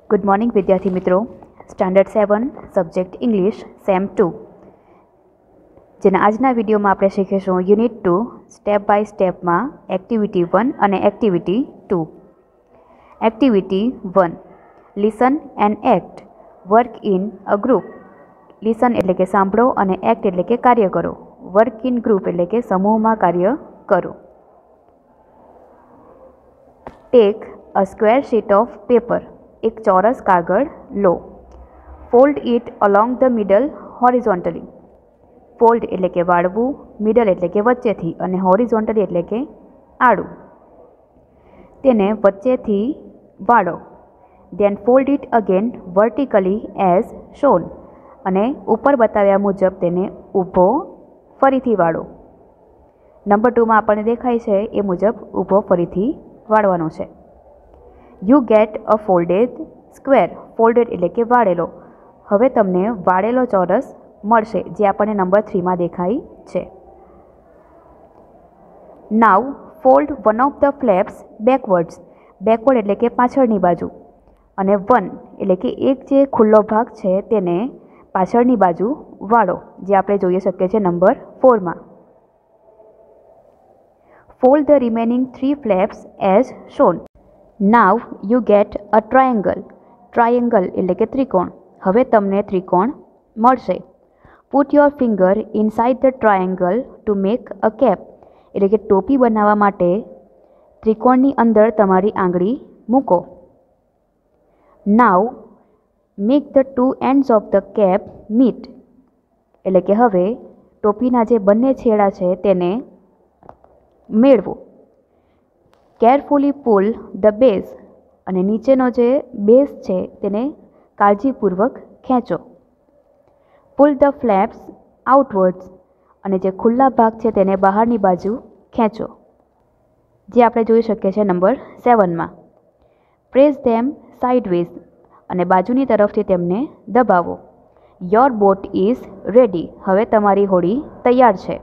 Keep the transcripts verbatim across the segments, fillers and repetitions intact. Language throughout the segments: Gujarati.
गुड मॉर्निंग विद्यार्थी मित्रों। Standard seven subject English sem two जेना आजना विडियो में आपणे शीखीशुं unit two step by step में एक्टिविटी वन और activity two. Activity one listen and act work in a group. Listen एटले के सांभळो अने एक्ट एटले के कार्य करो। वर्क इन ग्रुप एटले के समूह में कार्य करो। Take a square sheet of paper एक चौरस कागळ लो। Fold it along the middle horizontally. Fold एटले के वाळवू, मिडल एटले के वच्चेथी अने हॉरिजॉन्टली एटले के आडू। तेने वच्चेथी वाळो। Then fold it again vertically as shown अने ऊपर बताव्या मुजब तेने ऊभो फरीथी वाळो। नंबर टू में आपणे देखाय छे ए मुजब ऊभो फरीथी वाळवानो छे। You get a folded square. Folded एटले के वाळेलो। हवे तमने वाळेलो चौरस मळशे जे आपणे नंबर थ्री में देखाय छे। Now fold one of the flaps backwards. Backward एटले के पाछळनी बाजू अने वन एटले के एक जे खुल्लो भाग छे तेने पाछळनी बाजू वाळो जे आपणे जोई शकीए छीए नंबर फोर में। Fold the remaining three flaps as shown. Now you get a triangle. Triangle एटले के त्रिकोण। हवे तमने त्रिकोण मळशे। Put your finger inside the triangle to make a cap एटले के टोपी बनावा माटे त्रिकोणनी अंदर तमारी आंगળી मूको। Now make the two ends of the cap meet एटले के हवे टोपीना जे बंने छेड़ा छे तेने मेळवो। केरफुली पुल द बेस अने नीचेनो जे बेस छे तेने काळजीपूर्वक खेंचो। पुल द फ्लेप्स आउटवर्ड्स अने जे खुल्ला भाग छे तेने बहारनी बाजू खेंचो जे आपणे जोई शकीए छीए नंबर सेवन में। प्रेस देम साइडवेज अने बाजूनी तरफथी तेमने दबावो। Your boat is ready. हवे तमारी होड़ी तैयार छे।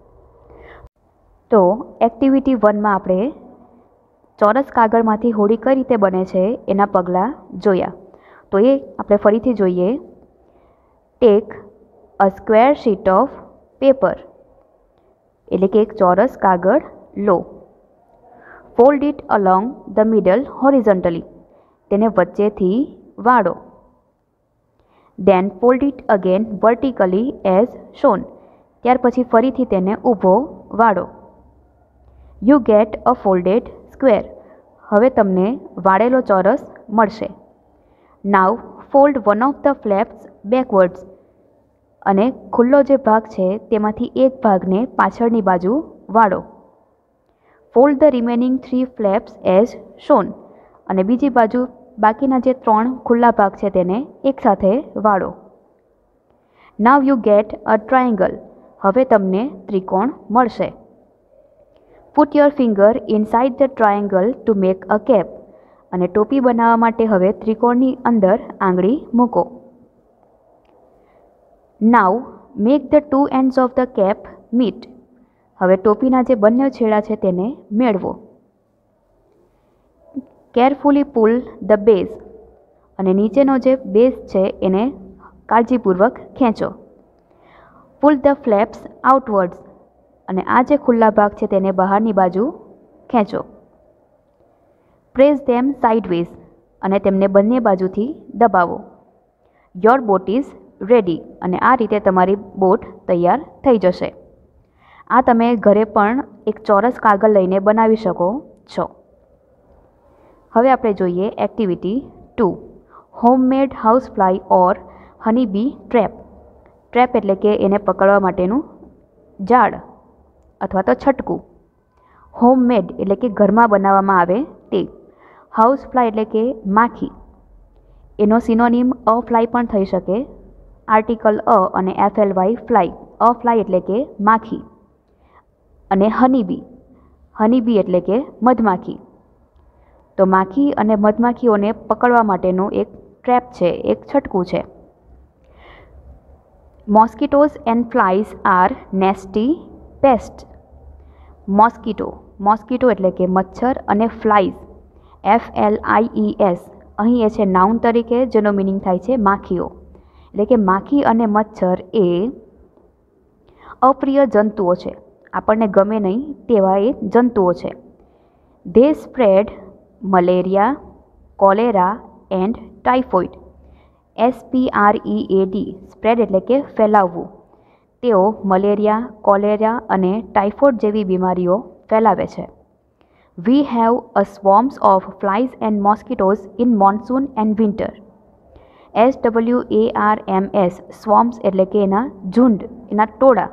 तो एक्टिविटी वन में आपणे चौरस कागळमांथी होड़ी कई रीते बने छे एना पगला जोया। तो ये आपणे फरीथी जोईए। Take a square sheet of paper एटले के एक चौरस कागळ लो। Fold it along the middle horizontally तेने वच्चेथी वाळो। Then fold it again vertically as shown त्यार पछी फरीथी तेने ऊभो वाळो। You get a folded square. हवे तमने वाळेलो चौरस मळशे। Now fold one of the flaps backwards अने खुल्लो जे भाग छे तेमांथी एक भागने पाछळनी बाजू वाळो। Fold the remaining three flaps as shown अने बीजी बाजू बाकीना जे त्रण खुल्ला भाग छे तेने एक साथे वाळो। Now you get a triangle. हवे तमने त्रिकोण मळशे। Put your finger inside the triangle to make a cap अने टोपी बनावा माटे हवे त्रिकोणनी अंदर आंगળી मूको। Now make the two ends of the cap meet. हवे टोपीना जे बंने छेड़ा छे तेने मेळवो। केरफुली पुल द बेस अने नीचेनो जे बेस छे एने काळजीपूर्वक खेंचो। पुल द फ्लेप्स आउटवर्ड्स अने आ जे खुल्ला भाग छे तेने बहारनी बाजू खेंचो। प्रेस देम साइडवेज अने तेमने बंने बाजूथी दबावो। योर बोट इज रेडी अने आ रीते तमारी बोट तैयार थई जशे। आ तमे घरे पण एक चौरस कागळ लईने बनावी शको छो। हवे आपणे जोईए activity two homemade house fly और हनी बी ट्रेप। ट्रेप एटले के एने पकड़वा माटेनुं जाळ अथवा तो छटकू। होममेड एटले के घर में बनावामां आवे ते। हाउस फ्लाई एटले के माखी। एनो सिनोनीम अ फ्लाई पण थई शके। आर्टिकल अ अने F L Y fly. A fly एटले के माखी अने हनीबी। हनीबी एटले के मधमाखी। तो माखी अने मधमाखीओने पकड़वा माटेनुं एक ट्रेप छे, एक छटकू छे। Mosquitoes and flies are nasty pest. Mosquito mosquito एटले के मच्छर अने flies F L I E S અહીં એ છે નાઉન તરીકે, જેનો મિનિંગ થાય છે માખીઓ. એટલે કે માખી અને મચ્છર એ અપ્રિય જંતુઓ છે, આપણને ગમે નહીં તેવા એ જંતુઓ છે. They spread malaria, cholera and typhoid. S P R E A D, spread એટલે કે ફેલાવવું. તેઓ મલેરિયા, કોલેરા અને ટાઇફોઇડ જેવી બીમારીઓ ફેલાવે છે. We have a swarms of flies and mosquitoes in monsoon and winter. S W A R M S, swarms એટલે કે એના ઝુંડ, એના ટોળા.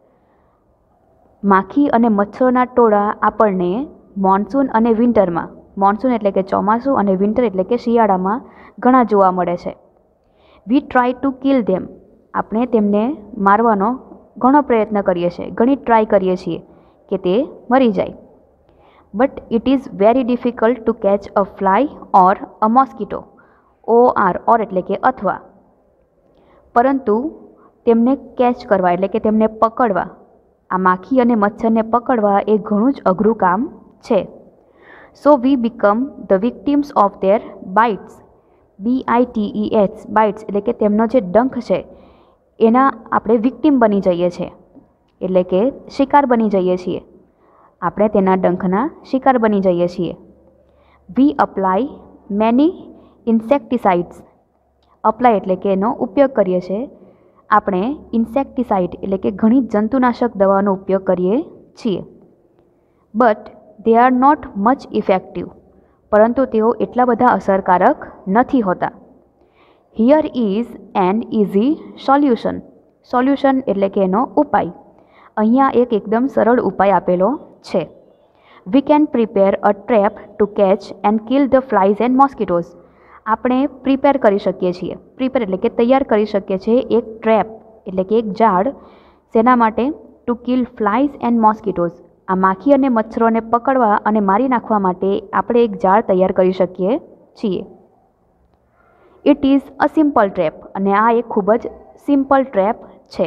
માખી અને મચ્છરોના ટોળા આપણને મોન્સૂન અને વિન્ટરમાં, મોન્સૂન એટલે કે ચોમાસું અને વિન્ટર એટલે કે શિયાળામાં ઘણા જોવા મળે છે. We try to kill them, આપણે તેમને મારવાનો ઘણો પ્રયત્ન કરીએ છીએ, ઘણી ટ્રાય કરીએ છીએ કે તે મરી જાય. But it is very difficult to catch a fly or a mosquito. O R, or એટલે કે અથવા. પરંતુ તેમને કેચ કરવા એટલે કે તેમને પકડવા, આ માખી અને મચ્છરને પકડવા એ ઘણું જ અઘરું કામ છે. So we become the victims of their bites. B I T E H, bites એટલે કે તેમનો જે ડંખ છે એના આપણે વિક્ટિમ બની જઈએ છીએ, એટલે કે શિકાર બની જઈએ છીએ. આપણે તેના ડંખના શિકાર બની જઈએ છીએ. We apply many insecticides. Apply એટલે કે એનો ઉપયોગ કરીએ છીએ. આપણે ઇન્સેક્ટિસાઇડ એટલે કે ઘણી જંતુનાશક દવાનો ઉપયોગ કરીએ છીએ. But they are not much effective, પરંતુ તેઓ એટલા બધા અસરકારક નથી હોતા. Here is an easy solution. Solution એટલે કે એનો ઉપાય. અહીંયા એક એકદમ સરળ ઉપાય આપેલો છે. We can prepare a trap to catch and kill the flies and mosquitoes. આપણે પ્રિપેર કરી શકીએ છીએ, પ્રિપેર એટલે કે તૈયાર કરી શકીએ છીએ એક ટ્રેપ એટલે કે એક જાળ. શેના માટે? To kill flies and mosquitoes. આ માખી અને મચ્છરોને પકડવા અને મારી નાખવા માટે આપણે એક જાળ તૈયાર કરી શકીએ છીએ. It is a simple trap, અને આ એક ખૂબ જ સિમ્પલ ટ્રેપ છે.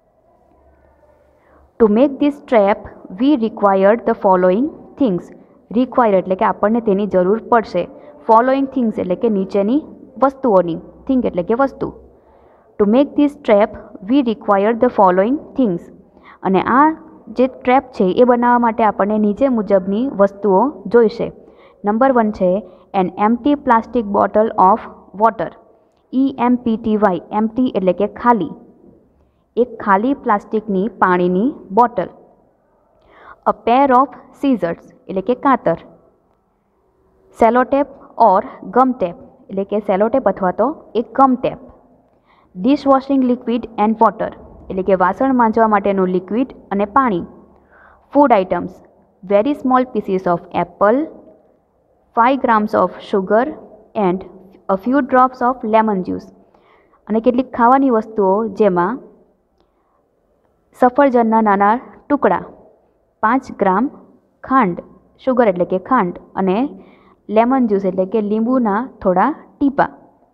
To make this trap we required the following things. Require એટલે કે આપણને તેની જરૂર પડશે. ફોલોઈંગ થિંગ્સ એટલે કે નીચેની વસ્તુઓની, થિંગ એટલે કે વસ્તુ. To make this trap we required the following things. અને આ જે ટ્રેપ છે એ બનાવવા માટે આપણને નીચે મુજબની વસ્તુઓ જોઈશે. નંબર વન છે an empty plastic bottle of water. E M P T Y, empty એટલે કે ખાલી, એક ખાલી પ્લાસ્ટિકની પાણીની bottle. A pair of scissors એટલે કે કાતર. સેલોટેપ ઓર ગમટેપ એટલે કે સેલોટેપ અથવા તો એક gum tape. Dishwashing liquid and water એટલે કે વાસણ માંજવા માટેનું લિક્વિડ અને પાણી. Food items, very small pieces of apple, five grams of sugar and a few drops of lemon juice. અને કેટલીક ખાવાની વસ્તુઓ જેમાં સફરજનના નાના ટુકડા, પાંચ ગ્રામ ખાંડ, શુગર એટલે કે ખાંડ, અને લેમન જ્યુસ એટલે કે લીંબુના થોડા ટીપા.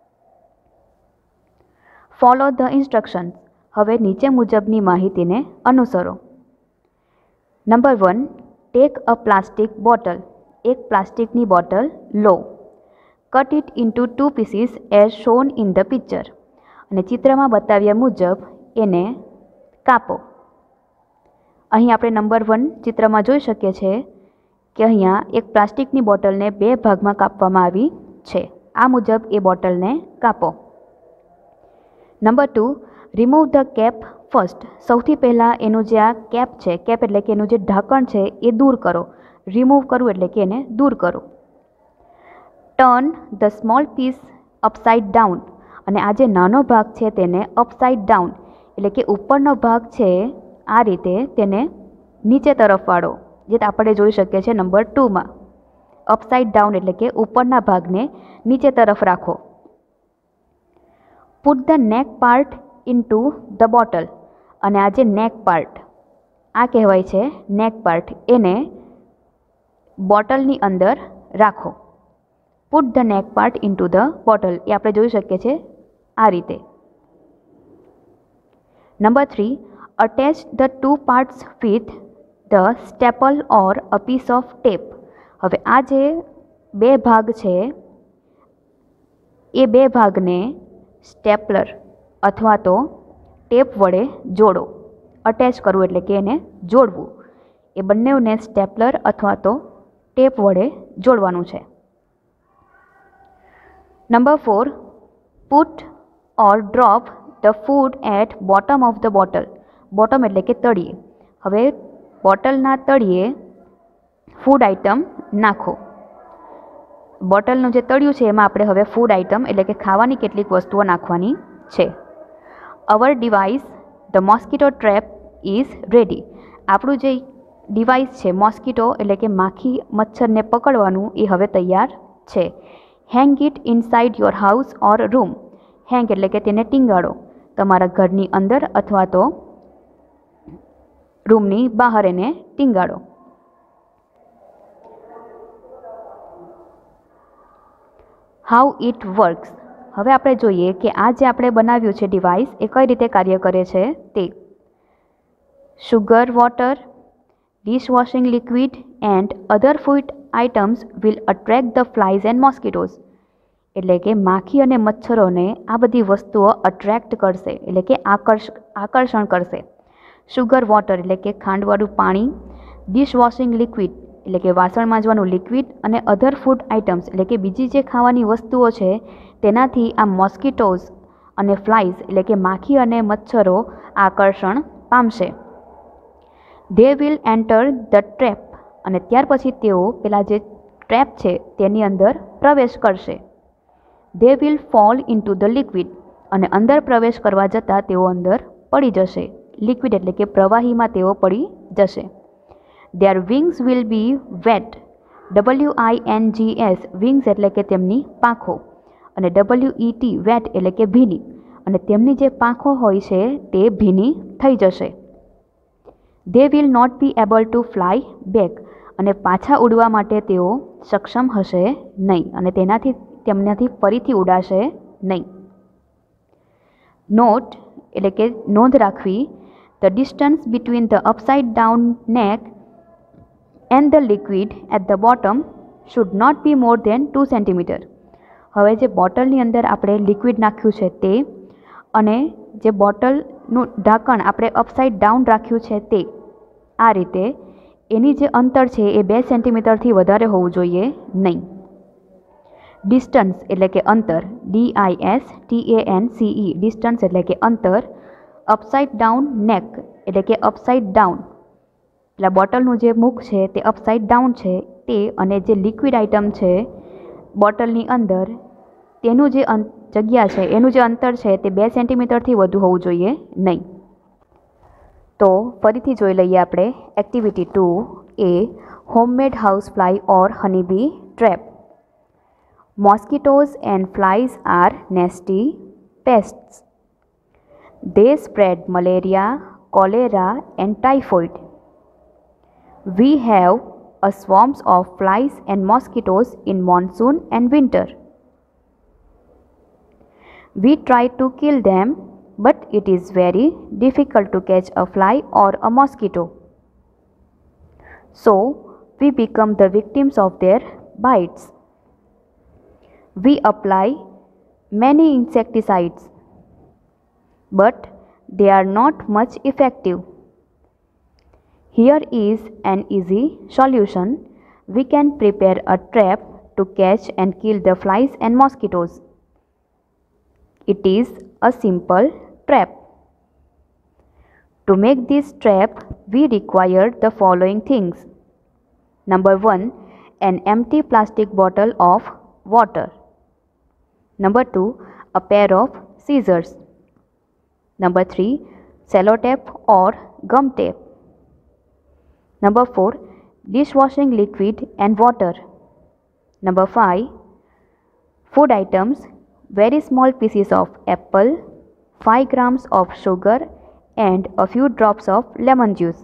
Follow the instructions. હવે નીચે મુજબની માહિતીને અનુસરો. Number one, take a plastic bottle. એક પ્લાસ્ટિકની બોટલ લો. Cut it into two pieces as shown in the picture. અને ચિત્રમાં બતાવ્યા મુજબ એને કાપો. અહીં આપણે નંબર વન ચિત્રમાં જોઈ શકીએ છીએ કે અહીંયા એક પ્લાસ્ટિકની બોટલને બે ભાગમાં કાપવામાં આવી છે. આ મુજબ એ બોટલને કાપો. Number two, remove the cap first. સૌથી પહેલાં એનું જે આ કેપ છે, કેપ એટલે કે એનું જે ઢાંકણ છે એ દૂર કરો. રિમૂવ કરવું એટલે કે એને દૂર કરો. Turn the small piece upside down. અને આ જે નાનો ભાગ છે તેને અપસાઇડ ડાઉન એટલે કે ઉપરનો ભાગ છે આ રીતે તેને નીચે તરફ વાળો, જે આપણે જોઈ શકીએ છીએ નંબર ટુમાં. અપસાઇડ ડાઉન એટલે કે ઉપરના ભાગને નીચે તરફ રાખો. Put the neck part into the bottle. અને આ જે નેક પાર્ટ, આ કહેવાય છે નેક પાર્ટ, એને બોટલની અંદર રાખો. Put the neck part into the bottle, એ આપણે જોઈ શકીએ છીએ આ રીતે. Number three, attach the two parts with the staple or a piece of tape. હવે આ જે બે ભાગ છે એ બે ભાગને સ્ટેપલર અથવા તો ટેપ વડે જોડો. અટેચ કરવું એટલે કે એને જોડવું. એ બંનેને સ્ટેપલર અથવા તો ટેપ વડે જોડવાનું છે. Number four, put or drop the food at bottom of the bottle. Bottom એટલે કે તળિયે. હવે બોટલના તળિયે ફૂડ આઇટમ નાખો. બોટલનું જે તળિયું છે એમાં આપણે હવે ફૂડ આઇટમ એટલે કે ખાવાની કેટલીક વસ્તુઓ નાખવાની છે. Our device the mosquito trap is ready. આપણું જે ડિવાઇસ છે મોસ્કીટો એટલે કે માખી મચ્છરને પકડવાનું એ હવે તૈયાર છે. Hang it inside your house or room. Hang એટલે કે તેને ટીંગાડો. તમારા ઘરની અંદર અથવા તો રૂમની બહાર એને ટીંગાડો. How it works. હવે આપણે જોઈએ કે આ જે આપણે બનાવ્યું છે ડિવાઇસ એ કઈ રીતે કાર્ય કરે છે તે. Sugar water, dishwashing liquid and other food items will attract the flies and mosquitoes. એટલે કે માખી અને મચ્છરોને આ બધી વસ્તુઓ અટ્રેક્ટ કરશે એટલે કે આકર્ષ આકર્ષણ કરશે. સુગર વોટર એટલે કે ખાંડવાળું પાણી, ડિશવોશિંગ લિક્વિડ એટલે કે વાસણ માંજવાનું લિક્વિડ અને અધર ફૂડ આઇટમ્સ એટલે કે બીજી જે ખાવાની વસ્તુઓ છે તેનાથી આ મોસ્કીટોઝ અને ફ્લાઇઝ એટલે કે માખી અને મચ્છરો આકર્ષણ પામશે. They will enter the trap. અને ત્યાર પછી તેઓ પેલા જે ટ્રેપ છે તેની અંદર પ્રવેશ કરશે. They will fall into the liquid. અને અંદર પ્રવેશ કરવા જતાં તેઓ અંદર પડી જશે. લિક્વિડ એટલે કે પ્રવાહીમાં તેઓ પડી જશે. Their wings will be wet. W I N G S. Wings એટલે કે તેમની પાંખો. અને ડબલ્યુ ઈ ટી વેટ એટલે કે ભીની. અને તેમની જે પાંખો હોય છે તે ભીની થઈ જશે. They will not be able to fly back. અને પાછા ઉડવા માટે તેઓ સક્ષમ હશે નહીં અને તેનાથી તેમનાથી ફરીથી ઉડાશે નહીં. નોટ એટલે કે નોંધ રાખવી. The distance between the upside down neck and the liquid at the bottom should not be more than two centimeter. હવે જે બોટલની અંદર આપણે લિક્વિડ નાખ્યું છે તે અને જે બોટલનું ઢાંકણ આપણે અપસાઇડ ડાઉન રાખ્યું છે તે આ રીતે એની જે અંતર છે એ બે સેન્ટીમીટરથી વધારે હોવું જોઈએ નહીં. ડિસ્ટન્સ એટલે કે અંતર. D I S T A N C E. Distance એટલે કે અંતર. અપસાઇડ ડાઉન નેક એટલે કે અપસાઇડ ડાઉન એટલે બોટલનું જે મુખ છે તે અપસાઇડ ડાઉન છે તે અને જે લિક્વિડ આઇટમ છે બોટલની અંદર તેનું જે જગ્યા છે એનું જે અંતર છે તે બે સેન્ટીમીટરથી વધુ હોવું જોઈએ નહીં. તો ફરીથી જોઈ લઈએ આપણે activity two a homemade house fly or honeybee trap. Mosquitoes and flies are nasty pests. They spread malaria, cholera and typhoid. We have a swarms of flies and mosquitoes in monsoon and winter. We try to kill them, but it is very difficult to catch a fly or a mosquito. So, we become the victims of their bites. We apply many insecticides, but they are not much effective. Here is an easy solution. We can prepare a trap to catch and kill the flies and mosquitoes. It is a simple trap. To make this trap, we require the following things. Number one, an empty plastic bottle of water. Number two, a pair of scissors. Number three, sellotape or gum tape. Number four, dishwashing liquid and water. Number five, food items, very small pieces of apple, five grams of sugar and a few drops of lemon juice.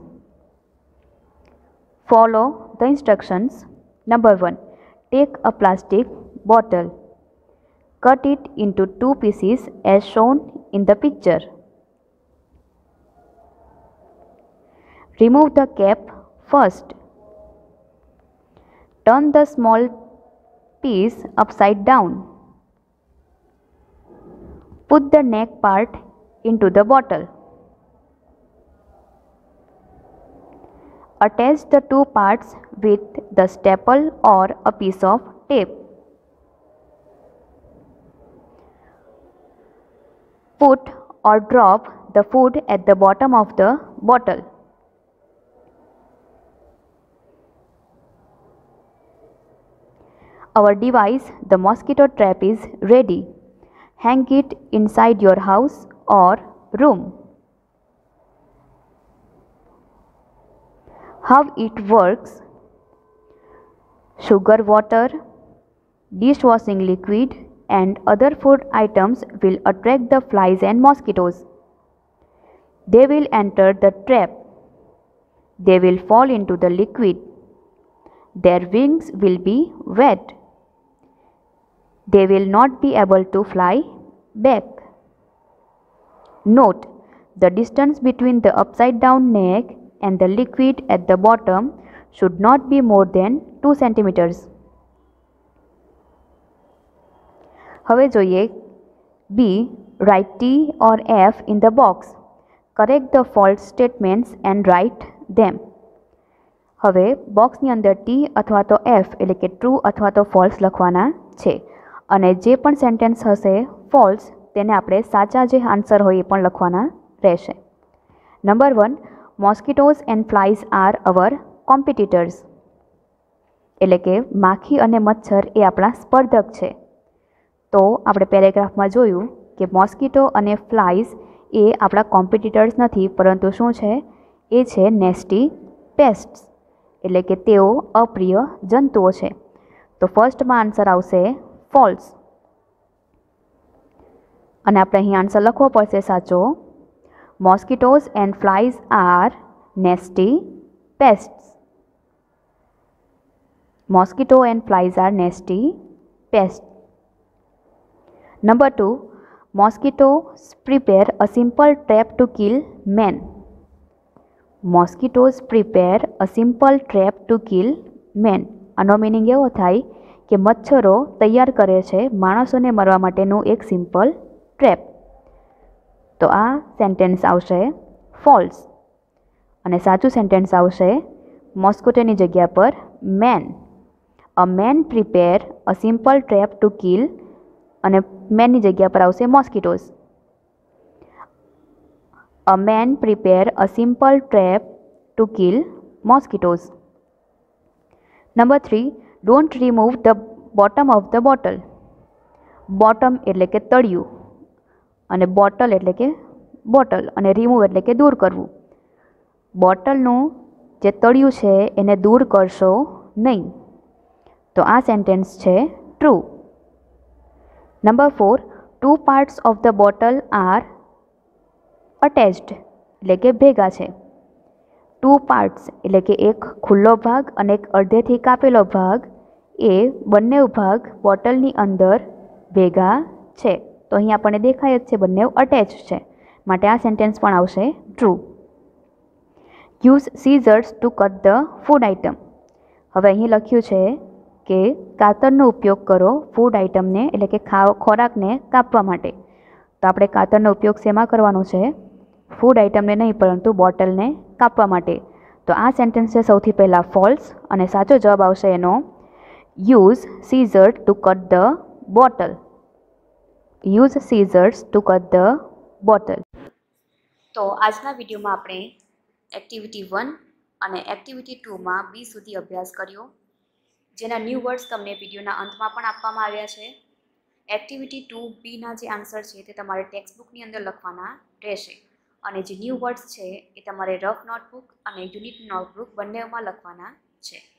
Follow the instructions. Number one, take a plastic bottle. Cut it into two pieces as shown in the picture. Remove the cap first. Turn the small piece upside down. Put the neck part into the bottle. Attach the two parts with the staple or a piece of tape. Put or drop the food at the bottom of the bottle. Our device, the mosquito trap, is ready. Hang it inside your house or room. How it works: sugar, water, dishwashing liquid and other food items will attract the flies and mosquitoes. They will enter the trap. They will fall into the liquid. Their wings will be wet. They will not be able to fly back. Note: the distance between the upside down neck and the liquid at the bottom should not be more than two centimeters. હવે જોઈએ B. Write T or F in the box. Correct the false statements and write them. હવે બોક્સની અંદર T અથવા તો F એટલે કે ટ્રુ અથવા તો ફોલ્સ લખવાના છે અને જે પણ સેન્ટેન્સ હશે ફોલ્સ તેને આપણે સાચા જે આન્સર હોય એ પણ લખવાના રહેશે. Number one, mosquitoes and flies are our competitors. એટલે કે માખી અને મચ્છર એ આપણા સ્પર્ધક છે. તો આપણે પેરેગ્રાફમાં જોયું કે મોસ્કિટો અને ફ્લાઇઝ એ આપણા કોમ્પિટિટર્સ નથી, પરંતુ શું છે? એ છે નેસ્ટી પેસ્ટ્સ, એટલે કે તેઓ અપ્રિય જંતુઓ છે. તો ફર્સ્ટમાં આન્સર આવશે ફોલ્સ અને આપણે અહીં આન્સર લખવો પડશે સાચો. Mosquitoes and flies are nasty pests. Mosquito and flies are nasty pest. Number two, mosquitoes prepare a simple trap to kill men. Mosquitoes prepare a simple trap to kill men. આનો મિનિંગ એવો થાય કે મચ્છરો તૈયાર કરે છે માણસોને મરવા માટેનું એક સિમ્પલ ટ્રેપ. તો આ સેન્ટેન્સ આવશે ફોલ્સ અને સાચું સેન્ટેન્સ આવશે મોસ્કિટોની જગ્યા પર man. A man prepare a simple trap to kill અને મેનની જગ્યા પર આવશે mosquitoes. A man prepare a simple trap to kill mosquitoes. Number three, don't remove the bottom of the bottle. Bottom એટલે કે તળિયું અને બોટલ એટલે કે બોટલ અને રિમૂવ એટલે કે દૂર કરવું. બોટલનું જે તળિયું છે એને દૂર કરશો નહીં. તો આ સેન્ટેન્સ છે true. Number four, two parts of the bottle are attached એટલે કે ભેગા છે. ટુ પાર્ટ્સ એટલે કે એક ખુલ્લો ભાગ અને એક અડધેથી કાપેલો ભાગ, એ બંને ભાગ બોટલની અંદર ભેગા છે. તો અહીં આપણને દેખાય જ છે બંને અટેચ છે, માટે આ સેન્ટેન્સ પણ આવશે true. Use scissors to cut the food item. હવે અહીં લખ્યું છે કે કાતરનો ઉપયોગ કરો ફૂડ આઇટમને એટલે કે ખાવ ખોરાકને કાપવા માટે. તો આપણે કાતરનો ઉપયોગ શેમાં કરવાનો છે? ફૂડ આઇટમને નહીં, પરંતુ બોટલને કાપવા માટે. તો આ સેન્ટેન્સ છે સૌથી પહેલાં ફોલ્સ અને સાચો જવાબ આવશે એનો use scissor to cut the bottle. Use scissors to cut the bottle. તો આજના વિડીયોમાં આપણે એક્ટિવિટી વન અને એક્ટિવિટી ટુમાં બી સુધી અભ્યાસ કર્યો, જેના ન્યૂ વર્ડ્સ તમને વિડીયોના અંતમાં પણ આપવામાં આવ્યા છે. એક્ટિવિટી ટુ બીના જે આન્સર છે તે તમારે ટેક્સ્ટબુકની અંદર લખવાના રહેશે અને જે ન્યૂ વર્ડ્સ છે એ તમારે રફ નોટબુક અને યુનિટ નોટબુક બંનેમાં લખવાના છે.